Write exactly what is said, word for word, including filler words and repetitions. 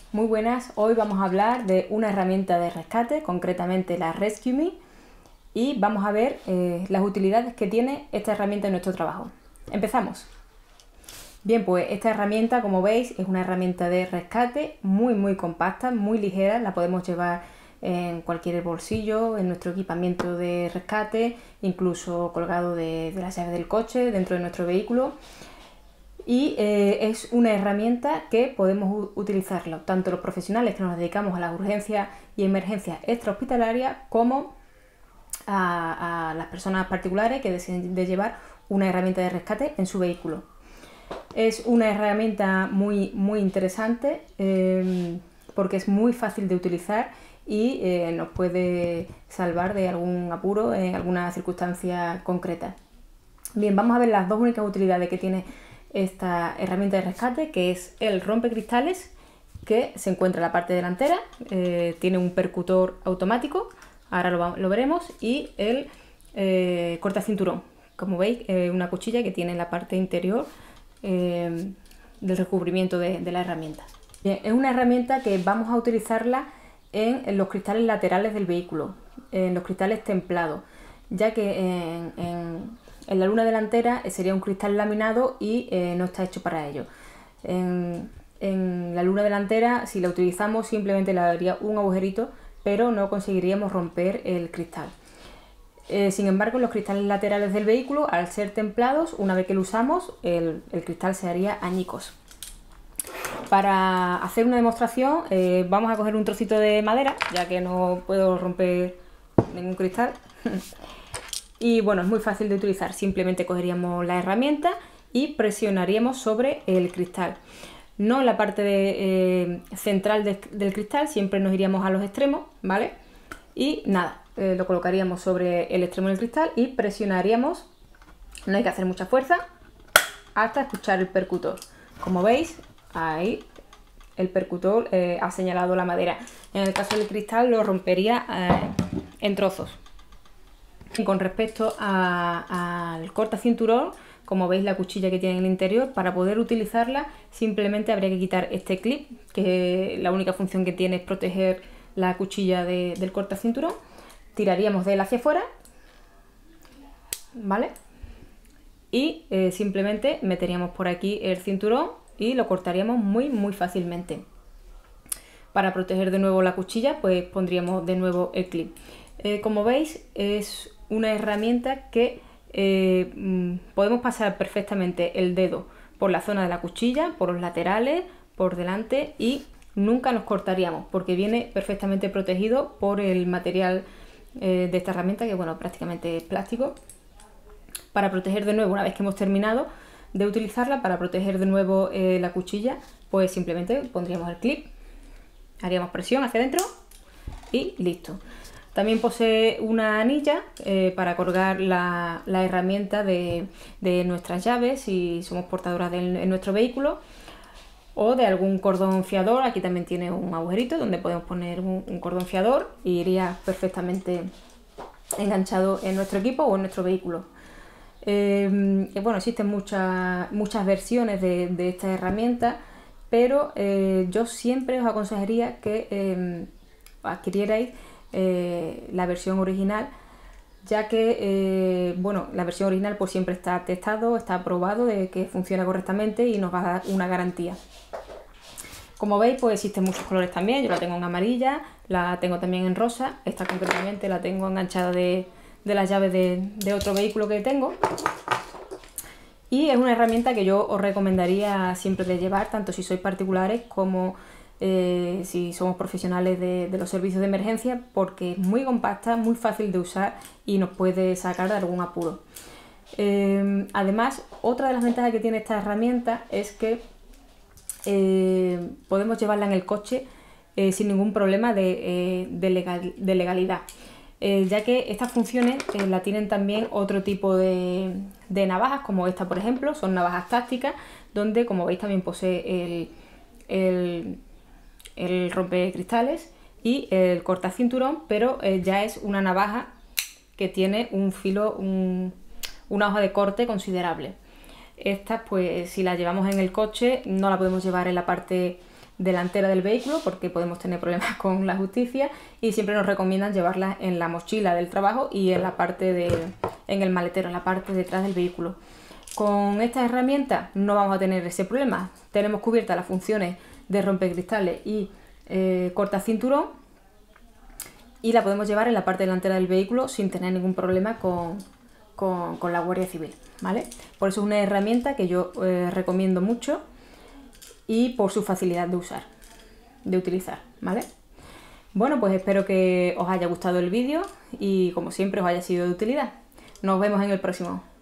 Muy buenas, hoy vamos a hablar de una herramienta de rescate, concretamente la Rescue Me, y vamos a ver eh, las utilidades que tiene esta herramienta en nuestro trabajo. Empezamos. Bien, pues esta herramienta, como veis, es una herramienta de rescate muy muy compacta, muy ligera, la podemos llevar en cualquier bolsillo, en nuestro equipamiento de rescate, incluso colgado de, de las llaves del coche, dentro de nuestro vehículo. Y eh, es una herramienta que podemos utilizarlo tanto los profesionales que nos dedicamos a las urgencias y emergencias extrahospitalarias como a, a las personas particulares que deciden de llevar una herramienta de rescate en su vehículo. Es una herramienta muy, muy interesante eh, porque es muy fácil de utilizar y eh, nos puede salvar de algún apuro en alguna circunstancia concreta. Bien, vamos a ver las dos únicas utilidades que tiene esta herramienta de rescate, que es el rompecristales, que se encuentra en la parte delantera, eh, tiene un percutor automático, ahora lo, lo veremos, y el eh, cortacinturón, como veis, eh, una cuchilla que tiene en la parte interior eh, del recubrimiento de, de la herramienta. Bien, es una herramienta que vamos a utilizarla en, en los cristales laterales del vehículo, en los cristales templados, ya que en, en En la luna delantera sería un cristal laminado y eh, no está hecho para ello. En, en la luna delantera, si la utilizamos, simplemente le daría un agujerito, pero no conseguiríamos romper el cristal. Eh, sin embargo, los cristales laterales del vehículo, al ser templados, una vez que lo usamos, el, el cristal se haría añicos. Para hacer una demostración, eh, vamos a coger un trocito de madera, ya que no puedo romper ningún cristal. Y bueno, es muy fácil de utilizar, simplemente cogeríamos la herramienta y presionaríamos sobre el cristal. No en la parte de, eh, central de, del cristal, siempre nos iríamos a los extremos, ¿vale? Y nada, eh, lo colocaríamos sobre el extremo del cristal y presionaríamos, no hay que hacer mucha fuerza, hasta escuchar el percutor. Como veis, ahí el percutor eh, ha señalado la madera. En el caso del cristal lo rompería eh, en trozos. Con respecto al cortacinturón, como veis la cuchilla que tiene en el interior, para poder utilizarla simplemente habría que quitar este clip, que la única función que tiene es proteger la cuchilla de, del cortacinturón. Tiraríamos de él hacia afuera, ¿vale? Y eh, simplemente meteríamos por aquí el cinturón y lo cortaríamos muy muy fácilmente. Para proteger de nuevo la cuchilla, pues pondríamos de nuevo el clip. Eh, como veis, es una herramienta que eh, podemos pasar perfectamente el dedo por la zona de la cuchilla, por los laterales, por delante, y nunca nos cortaríamos porque viene perfectamente protegido por el material eh, de esta herramienta, que bueno, prácticamente es plástico. Para proteger de nuevo, una vez que hemos terminado de utilizarla, para proteger de nuevo eh, la cuchilla, pues simplemente pondríamos el clip, haríamos presión hacia adentro y listo. También posee una anilla eh, para colgar la, la herramienta de, de nuestras llaves si somos portadoras de, en nuestro vehículo, o de algún cordón fiador. Aquí también tiene un agujerito donde podemos poner un, un cordón fiador y iría perfectamente enganchado en nuestro equipo o en nuestro vehículo. Eh, bueno, existen muchas, muchas versiones de, de esta herramienta, pero eh, yo siempre os aconsejaría que eh, adquirierais Eh, la versión original, ya que eh, bueno, la versión original pues siempre está testado, está aprobado de que funciona correctamente y nos va a dar una garantía. Como veis, pues existen muchos colores también. Yo la tengo en amarilla, la tengo también en rosa. Esta concretamente la tengo enganchada de, de las llaves de, de otro vehículo que tengo. Y es una herramienta que yo os recomendaría siempre de llevar, tanto si sois particulares como Eh, si somos profesionales de, de los servicios de emergencia, porque es muy compacta, muy fácil de usar y nos puede sacar de algún apuro. Eh, además, otra de las ventajas que tiene esta herramienta es que eh, podemos llevarla en el coche eh, sin ningún problema de, eh, de, legal, de legalidad, eh, ya que estas funciones eh, la tienen también otro tipo de, de navajas, como esta por ejemplo. Son navajas tácticas, donde como veis también posee el, el el rompecristales y el cortacinturón, pero eh, ya es una navaja que tiene un filo, un, una hoja de corte considerable. Estas, pues si la llevamos en el coche, no la podemos llevar en la parte delantera del vehículo porque podemos tener problemas con la justicia, y siempre nos recomiendan llevarlas en la mochila del trabajo y en la parte de, en el maletero, en la parte de atrás del vehículo. Con esta herramienta no vamos a tener ese problema. Tenemos cubiertas las funciones de rompecristales y eh, corta cinturón, y la podemos llevar en la parte delantera del vehículo sin tener ningún problema con, con, con la Guardia Civil, ¿vale? Por eso es una herramienta que yo eh, recomiendo mucho, y por su facilidad de usar, de utilizar, ¿vale? Bueno, pues espero que os haya gustado el vídeo y, como siempre, os haya sido de utilidad. Nos vemos en el próximo.